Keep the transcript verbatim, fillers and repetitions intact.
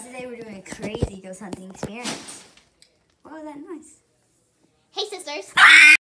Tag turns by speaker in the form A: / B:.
A: guys, today we're doing a crazy ghost hunting experience. What was that noise?
B: Hey, sisters.